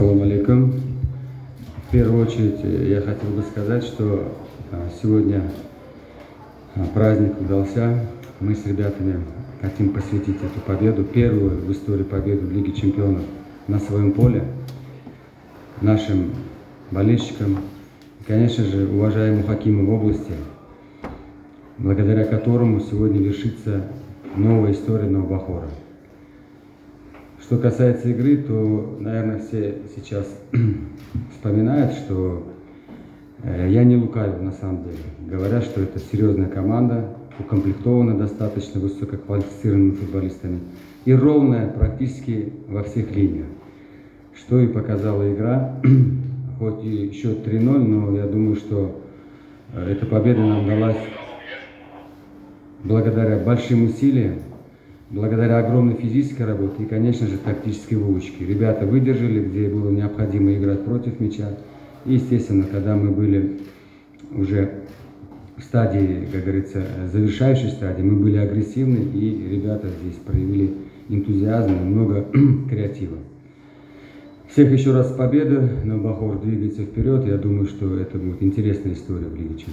Ассаламу алейкум. В первую очередь я хотел бы сказать, что сегодня праздник удался. Мы с ребятами хотим посвятить эту победу, первую в истории победу в Лиге Чемпионов на своем поле, нашим болельщикам и, конечно же, уважаемому Хакиму в области, благодаря которому сегодня вершится новая история Новобахора. Что касается игры, то, наверное, все сейчас вспоминают, что я не лукавил на самом деле. Говорят, что это серьезная команда, укомплектована достаточно высококвалифицированными футболистами и ровная практически во всех линиях. Что и показала игра, хоть и счет 3-0, но я думаю, что эта победа нам далась благодаря большим усилиям, благодаря огромной физической работе и, конечно же, тактической выучке. Ребята выдержали, где было необходимо играть против мяча. И, естественно, когда мы были уже в стадии, как говорится, завершающей стадии, мы были агрессивны, и ребята здесь проявили энтузиазм и много креатива. Всех еще раз с победой. Новобахор двигается вперед. Я думаю, что это будет интересная история в Лиге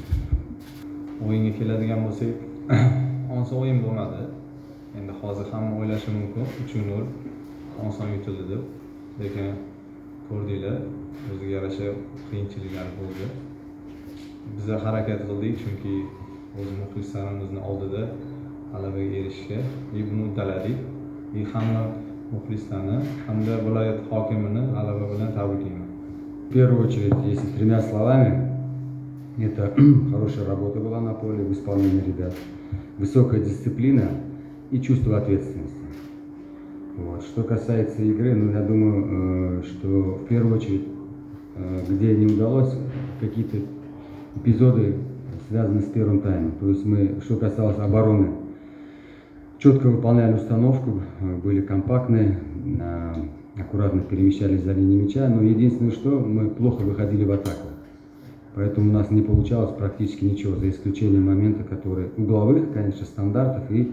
Чемпионов. Endi hozir hamma o'ylashi mumkin 3-0 oson yutildi deb, lekin ko'rdinglar, o'ziga yarasha qiyinchiliklar bo'ldi. Biz harakat qildik, chunki o'z muxlislarimizni oldida g'alabaga erishishga buni uddaladik. Hamma muxlislarni hamda viloyat hokimini g'alaba bilan tabriklayman. В первую очередь, если тремя словами, это хорошая работа была на поле в исполнении ребят, высокая дисциплина и чувство ответственности. Вот. Что касается игры, ну, я думаю, что в первую очередь, где не удалось, какие-то эпизоды связаны с первым таймом. То есть мы, что касалось обороны, четко выполняли установку, были компактные, аккуратно перемещались за линией мяча, но единственное, что мы плохо выходили в атаку. Поэтому у нас не получалось практически ничего, за исключением момента, которые угловых, конечно, стандартов, и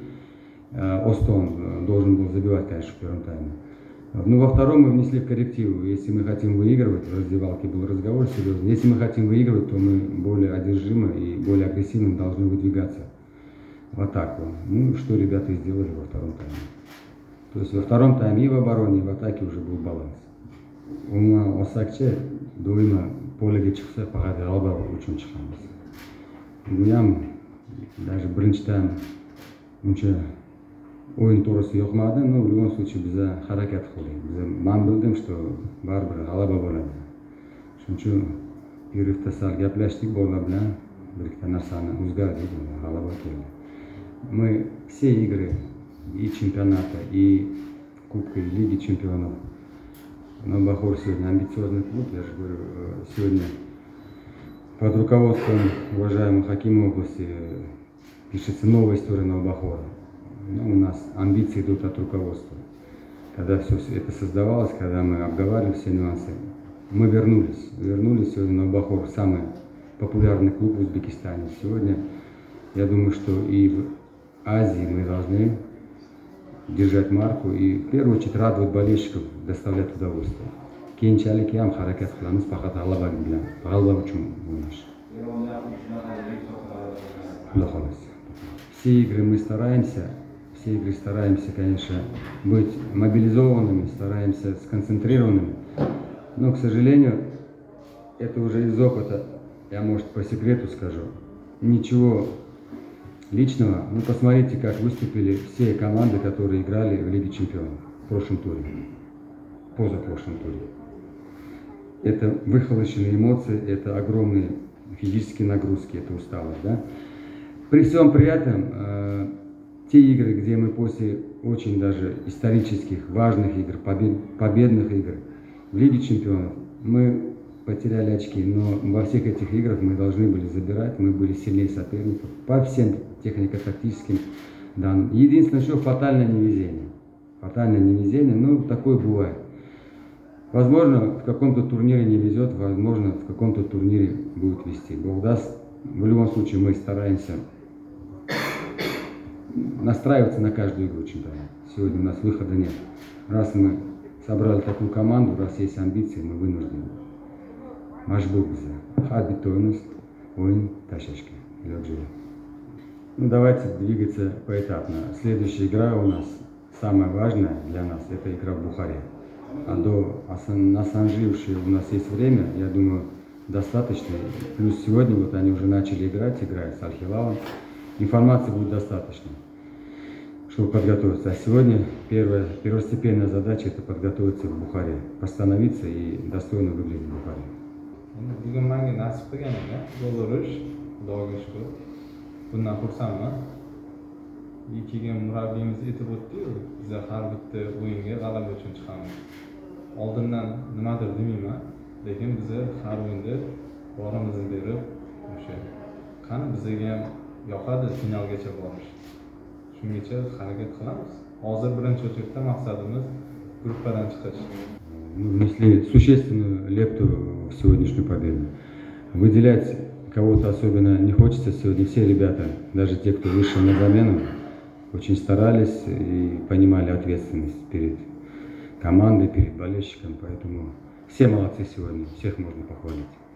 Остон должен был забивать, конечно, в первом тайме. Но во втором мы внесли коррективы. Если мы хотим выигрывать, в раздевалке был разговор серьезный, если мы хотим выигрывать, то мы более одержимо и более агрессивно должны выдвигаться в атаку. Ну, что ребята и сделали во втором тайме. То есть во втором тайме и в обороне, и в атаке уже был баланс. Umuman olsakchi, doimo polega chiqsa faqat g'alaba uchun chiqamiz. Bu ham даже birinchidan uncha o'yin to'g'risi yoqmadi, но в любом случае biza harakat qildik. Men bildim, что baribir g'alaba bo'ladi. Shuning uchun pererivda sal gaplashdik bolalar bilan, bir ikkita narsani o'zgardik, g'alaba keldi. Мы все игры и чемпионата, и Кубка, и Лиги Чемпионов. Новобахор сегодня амбициозный клуб, я же говорю, сегодня под руководством уважаемого Хакима области пишется новая история Новобахора. Но у нас амбиции идут от руководства. Когда все это создавалось, когда мы обговаривали все нюансы, мы вернулись сегодня Новобахор, самый популярный клуб в Узбекистане. Сегодня, я думаю, что и в Азии мы должны держать марку и в первую очередь радовать болельщиков, доставлять удовольствие. Keyinchalik ham harakat qilamiz, faqat g'alaba bilan, g'alaba uchun o'ynash. Xudo xohlasa. Все игры мы стараемся, конечно, быть мобилизованными, стараемся сконцентрированными, но, к сожалению, это уже из опыта, я, может, по секрету скажу, ничего личного. Ну, посмотрите, как выступили все команды, которые играли в Лиге Чемпионов в прошлом туре, позапрошлом туре. Это выхолощенные эмоции, это огромные физические нагрузки, это усталость, да? При всем при этом, те игры, где мы после очень даже исторических, важных игр, победных игр в Лиге Чемпионов, мы потеряли очки, но во всех этих играх мы должны были забирать, мы были сильнее соперников по всем технико-тактическим данным. Единственное, что фатальное невезение. Фатальное невезение, ну, такое бывает. Возможно, в каком-то турнире не везет, возможно, в каком-то турнире будет вести. Бог даст. В любом случае мы стараемся настраиваться на каждую игру чемпионата. Сегодня у нас выхода нет. Раз мы собрали такую команду, раз есть амбиции, мы вынуждены. Majbur bize. Har bittamiz o'yin tashlashga iloji yo'q. Ну, давайте двигаться поэтапно. Следующая игра у нас, самая важная для нас, это игра в Бухаре. А до насанжившей у нас есть время, я думаю, достаточно. Плюс сегодня вот они уже начали играть с Аль-Хилалом. Информации будет достаточно, чтобы подготовиться. А сегодня первостепенная задача — это подготовиться в Бухаре, восстановиться и достойно выглядеть в Бухаре. Bugun menga nasib qilganiga gol urish, Xudoga shukr. Bundan xursandman. Keyin murabbiyimiz aytib o'tdi-yu, biz har bitta o'yinga g'alaba uchun chiqamiz. Oldindan nimadir demayman, lekin biz har o'yinda borimizni berib, o'sha qani bizga ham yoqadi finalgacha borish. Shungacha harakat qilamiz. Hozir birinchi o'chirda maqsadimiz gruppadan chiqish. Внесли существенную лепту в сегодняшнюю победу. Выделять кого-то особенно не хочется сегодня. Все ребята, даже те, кто вышел на замену, очень старались и понимали ответственность перед командой, перед болельщиком. Поэтому все молодцы сегодня, всех можно похвалить.